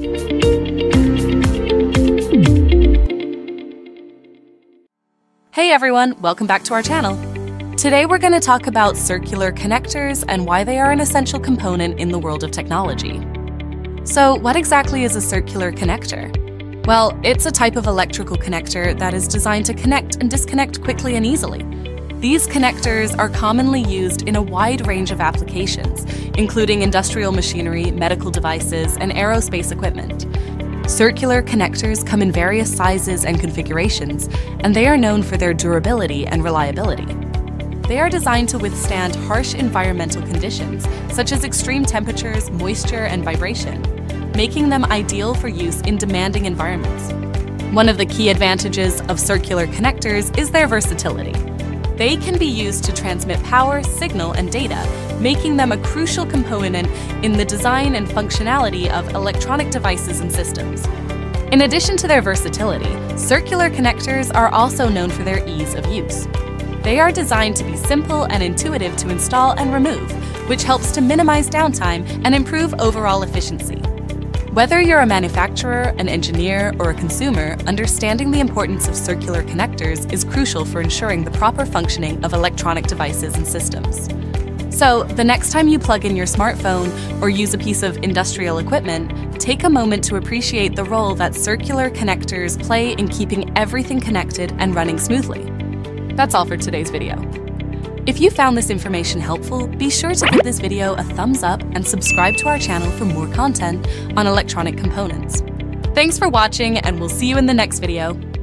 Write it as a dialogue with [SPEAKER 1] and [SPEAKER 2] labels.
[SPEAKER 1] Hey everyone, welcome back to our channel. Today we're going to talk about circular connectors and why they are an essential component in the world of technology. So what exactly is a circular connector? Well, it's a type of electrical connector that is designed to connect and disconnect quickly and easily. These connectors are commonly used in a wide range of applications, including industrial machinery, medical devices, and aerospace equipment. Circular connectors come in various sizes and configurations, and they are known for their durability and reliability. They are designed to withstand harsh environmental conditions, such as extreme temperatures, moisture, and vibration, making them ideal for use in demanding environments. One of the key advantages of circular connectors is their versatility. They can be used to transmit power, signal, and data, making them a crucial component in the design and functionality of electronic devices and systems. In addition to their versatility, circular connectors are also known for their ease of use. They are designed to be simple and intuitive to install and remove, which helps to minimize downtime and improve overall efficiency. Whether you're a manufacturer, an engineer, or a consumer, understanding the importance of circular connectors is crucial for ensuring the proper functioning of electronic devices and systems. So, the next time you plug in your smartphone or use a piece of industrial equipment, take a moment to appreciate the role that circular connectors play in keeping everything connected and running smoothly. That's all for today's video. If you found this information helpful, be sure to give this video a thumbs up and subscribe to our channel for more content on electronic components. Thanks for watching, and we'll see you in the next video.